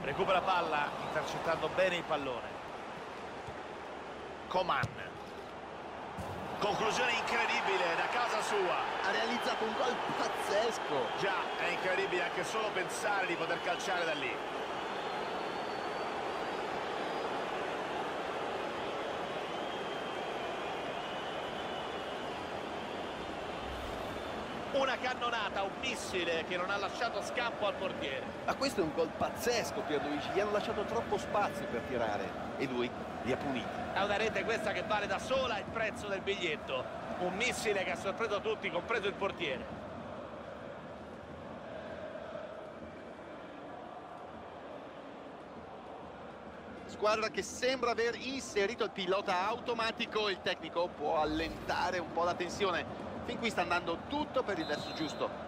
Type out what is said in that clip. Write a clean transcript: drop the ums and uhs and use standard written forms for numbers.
Recupera palla, intercettando bene il pallone. Coman. Conclusione incredibile da casa sua. Ha realizzato un gol pazzesco. Già, è incredibile anche solo pensare di poter calciare da lì. Una cannonata, un missile che non ha lasciato scampo al portiere. Ma questo è un gol pazzesco, Pierluigi. Gli hanno lasciato troppo spazio per tirare e lui li ha puniti. È una rete questa che vale da sola il prezzo del biglietto. Un missile che ha sorpreso tutti, compreso il portiere. Squadra che sembra aver inserito il pilota automatico. Il tecnico può allentare un po' la tensione. Fin qui sta andando tutto per il verso giusto.